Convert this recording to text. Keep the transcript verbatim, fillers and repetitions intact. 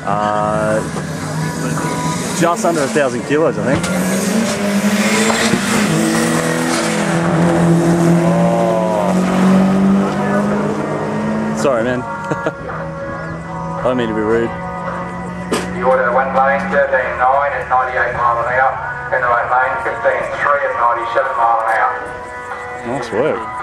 Uh, just under a thousand kilos, I think. Oh. Sorry, man. I don't mean to be rude. The order one lane thirteen nine at ninety-eight mile an hour, and the right lane fifteen three at ninety-seven mile an hour. Nice work.